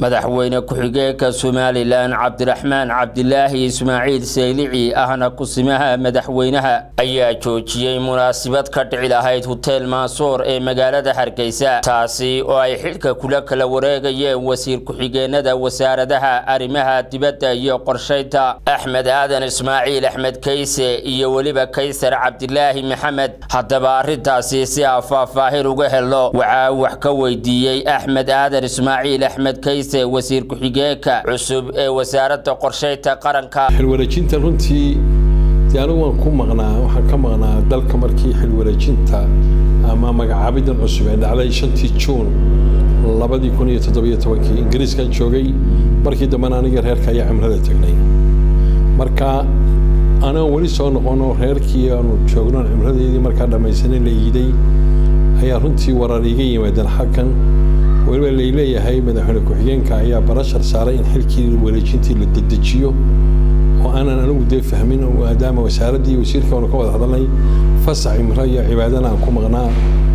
madaxweyne ku-xigeenka Somaliland Cabdiraxmaan Cabdilaahi Ismaaciil Saylici ahna kusimaha madaxweynaha ayaa joojiyay munaasabad ka dhici lahayd Hotel Mansour ee magaalada Hargeysa taasi oo ay xilka kala wareegayeen wasiir ku-xigeenada wasaaradaha arrimaha dibadda iyo qorsheynta Axmed Aadan Ismaaciil Axmed Kayse iyo waliba Kaysar Cabdilaahi Maxamed haddaba arintaasi si faahfaahin uga helo waxa wax ka weydiiyay Axmed Aadan Ismaaciil Axmed Kayse wasiir ku-xigeenka cusub ee wasaaradda qorsheynta qaranka xilwareejinta runtii anigu waan ku maqnaa waxaan ka maqnaa dalka markii xilwareejinta ama magacaabidan cusub ee dhacday 5 Juun 2017 Ingiriiska joogay markii dambana aniga reerka ayaa cimrada tagnay marka ana wali soo noqono reerkii aanu joogno cimradeedii marka dhamaysanay la yiiday ayaa runtii warar iga yimaadeen xakan waliba leeyahay madaxweyne ku-xigeenka ayaa barashar saaray in xilkii wareejintii la dedejiyo oo aanan anigu dee fahmin maadaama wasaaradii wasiirka oo ka wada hadalnay fasax imra iyo cibaadana aan ku maqnaa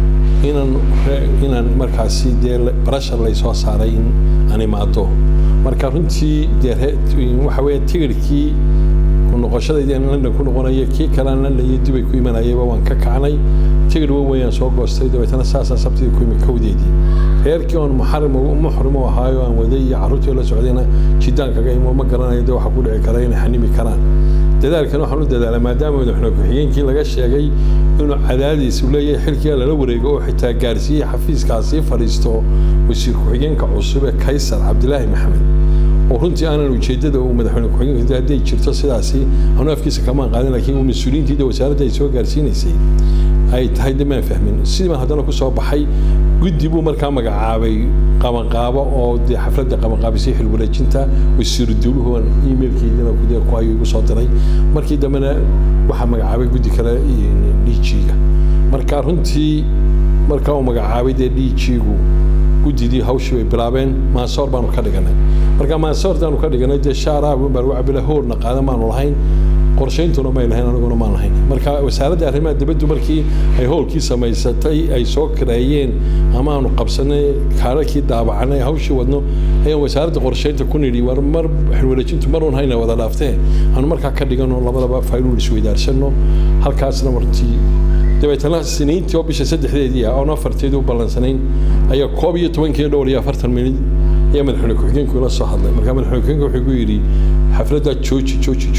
inaan markaasi dee barashar la soo saaray in aan imaado marka runtii waxa weeye tigirkii noqoshadayda in London ku noqonaya kii kalena la yidibay ku imanayay waan ka kacnay tigir weyn soo goostay dabeetana saasaan sabtidii ku imid kowdeedii reerkii oo muxrim oo ahaayo aan waday iyo carruurtii la socdayna jidaan kaga imo ma garanayo waxa ku dhici kara in xanimi karaan dadaalkan waxaan u dadaalay maadaama madaxweyne ku-xigeenkii laga sheegay inuu cadaadis u leeyahay xilkii la wareego oo xitaa gaarsiiyay xafiiskaasi fariisto wasiir ku-xigeenka cusub ee Kaysar Cabdilaahi Maxamed oo runtii aanan ujeedada uu madaxweyne ku-xigeenka haday jirto sidaasi aan afkiisa kama qaadan laakiin uu mas'uuliyiinta wasaaradda ay soo gaarsiinaysay ay tahay dhammaan fahmin sidii hadana ku soo baxay guddi buu markaa magacaabay qabanqaabo oo xafladda qabanqaabisay xilwareejinta wasiir dawluhu emailkeedina ku ay ugu soo diray markii dambana waxa magacaabay guddi kale DG-ga marka runtii markaa uu magacaabay DG-gu guddidii hawshii way bilaabeen Mansour baanu ka dhiganay marka Mansour taanu ka dhiganay shaaraab baa lagu cabila hoorna qaadan maanu lahayn qorsheyntuna ma ilahayn anaguna ma lahayn marka wasaaradda arrimaha dibadda markii ay howlkii samaysatay ay soo kireeyeen ama aanu qabsanay kaalakii daabacanay hawshii wadno ayaan wasaaradda qorsheynta ku nidhi war mar xilwareejintu mar uun hayna wada dhaaftee aanu markaa ka dhigano labadaba fayluun isweydaarsanno halkaasna martii dabeetana siniintii oo bisha 3deedii oo 4teedii u balansanayn ayaa 12 dhowr iyo 40 minid ayaa madaxweyne ku-xigeenku la soo hadlay marka madaxweyne ku-xigeenku wuxuu ku yidhi xafladda jooji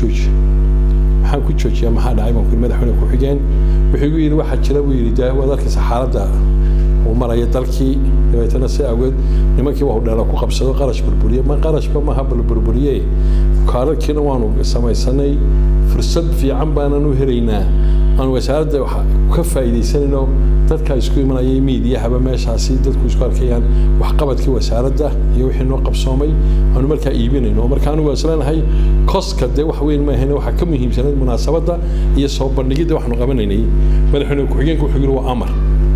waxaan ku joojiyaa maxaa dhacay baan ku madaxweyne ku-xigeen wuxuu yidhi waxa jira buu yidhi wadarka saxaaradda oo maraya dalkii dabeetana si awgeed nimankii waa dheela ku qabsado qarash burburiye ma qarashba ma habal burburiye kaarkiina waanu samaysanay fursad fiican baanan u helaynaa aan wasaaradda ka faa'iideysanayno dadka isku imanayay miidiyaha meeshaasi dadku isku arkayaan wax qabadkii wasaaradda iyo wixii noo qabsoomay aanu markaa iibinayno marka anigu isleenahay koska wax weyn ma ahayn waxa ka muhiimsanay munaasabadda iyo soo bandhigida waxnu qabanaynay madaxweyne ku-xigeenku wuxuu yiri waa amar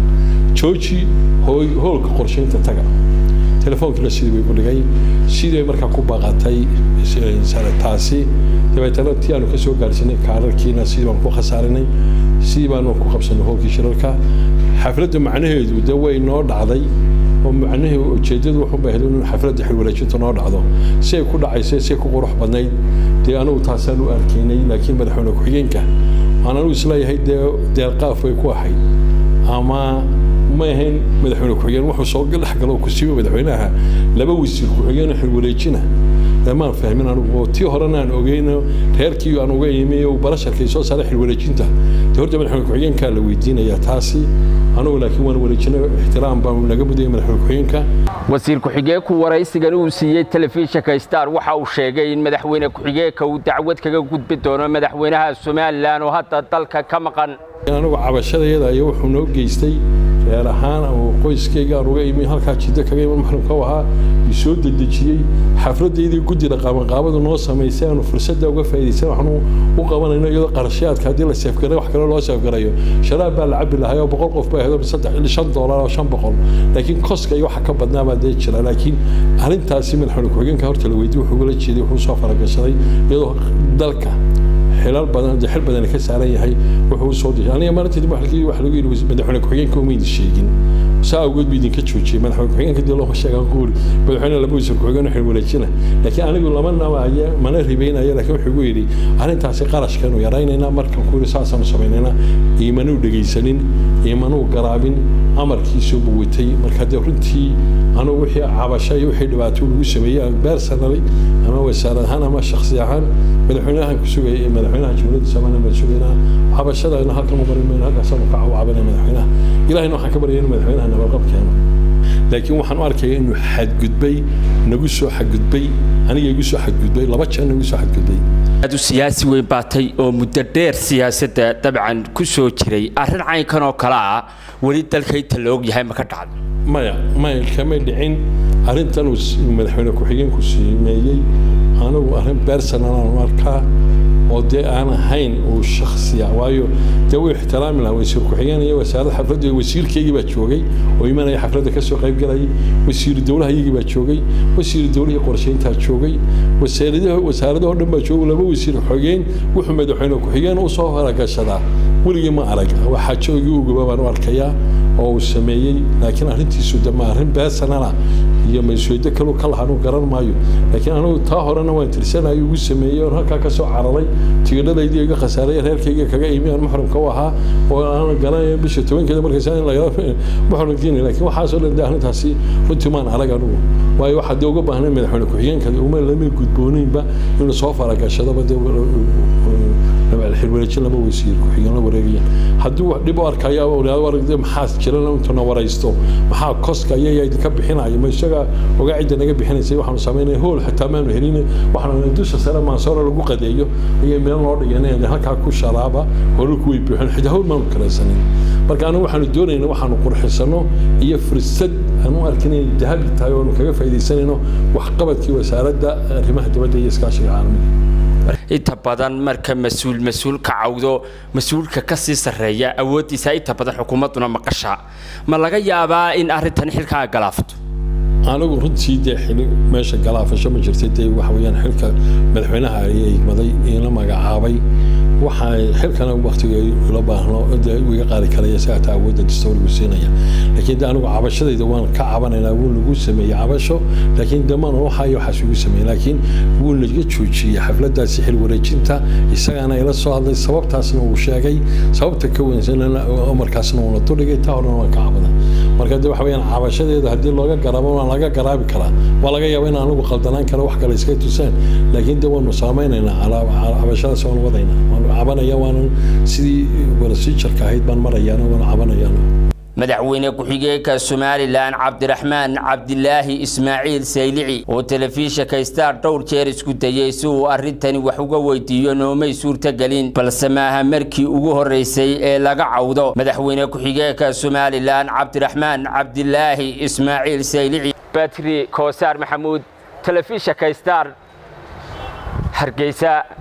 jooji hoolka qorsheynta taga telefoonka sidii way ku dhigay sidii markaa ku baaqatay taasi dabeetana tii aanu ka soo gaarsinay kaararkiina sidii baan ku khasaarinay sidii baan ku qabsanay hoolkii shirarka xafladda macnaheedu way noo dhacday oo macnaheedu ujeedadu wuxuu baahnaa in xafladda xilwareejinta noo dhacdo si ay ku dhacaysay si ku qurux badnayd anigu taasaan u arkaynay laakiin madaxweyne ku-xigeenka anigu isleeyahay deelqaaf way ku ahayd ama ma ahayn madaxweyne ku-xigeen wuxuu soo galo ku siiyo madaxweynaha laba wasiir ku-xigeen xilwareejina ma fahmin anigu tii horena aan ogeyno reerkii aan uga yimid oo barasharkay soo saaray xilwareejinta horta madaxweyne ku-xigeenka la weydiinaya taasi anigu laakiin waan wareejinay ixtiraam baan laga mudayay madaxweyne ku-xigeenka wasiir ku-xigeenku waraysigan uu siiyay telefishinka Star waxa uu sheegay in madaxweyne ku-xigeenka uu dacwad kaga gudbi doono madaxweynaha Somaliland oo hadda dalka ka maqan anigu cabashadayada iyo wuxuu noo geystay reer ahaan oo qoyskayga aan uga yimid halka jidda kaga yimid maxramka waxa soo dedejiyay xafladeedii guddida qabanqaabadu noo sameysay aanu fursadda uga faa'iideysan waxnu u qabanayno iyadoo qarashaadka hadii la seefgaray wax kale loo seefgarayo sharaab baa la cabi lahaay oo 100 qof baa hado $5 oo 500 laakiin koska iyo waxa ka badnaa baa dee jira laakiin arintaasi madaxweyne ku-xigeenka horta la weydiiyay wuxuu la jeeday wuxuu soo faragashaday iyadoo dalka xilal badan ka saaran yahay wuxuu soo diray aniga maalintii wax lagu yiri madaxweyne ku-xigeenka uma sheegin سأوجد بيدين كتشوتشي ما نحن كحين كدي الله شيء نقول بالحين لما يصير كحين نحن ولجنا لكن أنا أقول لما نوعي ما نري بين أيه لكن حقولي أنا أنت عسقارش كانوا يرايننا مركب كوري ساسا مصابيننا إيمانو دقيسنين إيمانو قرابين أمر كيسو بوتي مركب دورنتي أنا وحي عباشي وحي دباتول وسمية بيرسونالي أنا وسارة أنا ما شخصيا عن مدحونها كسوي مدحونها جملة سمانا مدحونها عباشة أنا هكذا مبرر من هكذا سمك عوابنا مدحونها إلى إنه حكبر ين مدحونها أنا برقب كانوا لكن وحن أركي إنه حد قدبي نقصه حد قدبي أنا يقصه حد قدبي لبتش أنا نقصه حد قدبي هذا السياسي وباتي أو مدير سياسة طبعا كسو جري أهل عين كانوا كلا وليد الكيت اللوج يهاي مكتعد ما الكمال دعين أرنتن مدحونا كحيين كسيمية أنا وأرن بيرسونال ماركا ودي أنا هين والشخصية وايو توي احترام له ويصير كحيين هي وسائل حفلة ويصير كي يجيب تشوقي ويمنا هي حفلة كسر قريب قريب ويصير الدولة هي يجيب تشوقي ويصير الدولة هي قرشين تشوقي وسائل ده لما تشوق لما ويصير حيين وحمد حين كحيين وصافر كشدا ولي ما أرجع واحد شو يجوا جبان ماركيا أو سمية لكن أرنتي سود ما أرن بس أنا هي من سود كلو كل حنو قرن مايو لكن أنا طاهر أنا وانترسنا يجوا سمية وهكذا كسر عرضي تقدر لا يدي خسارة غير كي كجاي من محرم كواها وأنا قرن بشتوين كده مركزين لا يعرف محرم ديني لكن وحاصل إن ده هنا تحسي كنت ما أنا رجع نو واي واحد يوجا بهنا من حنا كحيين كده وما لم يكن بونين بقى إنه صافر على كشة ده بدي لما الحلوة لما ويصير كحيين ورجيا حدو دبوا أركيا ولا ورد محاس كلنا أنتنا ورايستو محا كوسك يا يدكب حنا يا مشجع وقاعد نجيب حنا سوي وحنا سامينه هو حتى ما نهرين وحنا ندوس سنة ما صار له قديو هي من الأرض يعني هكا كوش شرابة ولكوي بيحن حدا هو ما ممكن سنين بركانه وحنا الدوري إنه وحنا قرح سنة يفرز السد أنو أركني الذهب تايوان وكيف في سنة وحقبت كي وسارد ده رماه تبدأ يسكاش العالمي inta badan marka mas'uul ka cawdo mas'uulka ka sii sareeya awoodiisa inta badan xukuumaduna maqasha ma laga yaabaa in arintan xilka galaafto anigu runtii xil meesha galaafasho ma jirtay waxa weeyaan xilka madaxweynaha ay maday in la magacaabay waxa xilkan waqtiga la baahno iga qaali karaya saata awoodda dastuuriga siinaya laakiin anigu cabashadayda waan ka cabanaynaa wuu lagu sameeyay cabasho laakiin damaan waxa isugu sameeyay laakiin wuu laga joojiyay xafladaasi xil wareejinta isagana ila soo hadlay sababtaasna uu sheegay sababta ka weynsanana markaasna uu la tuligay taawna waan ka cabanay marka waxa weeyaan cabashadeeda hadii looga garabo laga garaabi karaa waa laga yaabaa in aanu qaldanaan karo wax kale iska tusaan laakiin dawan saameynayna cabashada soo wadayna cabanaya waan sidii procedure ka ahayd baan marayana waan cabanaya madaxweyne ku-xigeenka Somaliland Cabdiraxmaan Cabdilaahi Ismaaciil Saylici oo telefishinka Star dhowr jeer isku dayay si uu arintani wax uga weydiiyo noomay suurta galin balse maaha markii ugu horeysay ee laga cawdo madaxweyne ku-xigeenka Somaliland Cabdiraxmaan Cabdilaahi Ismaaciil Saylici Batri Koosar Maxamuud telefishinka Star Hargeysa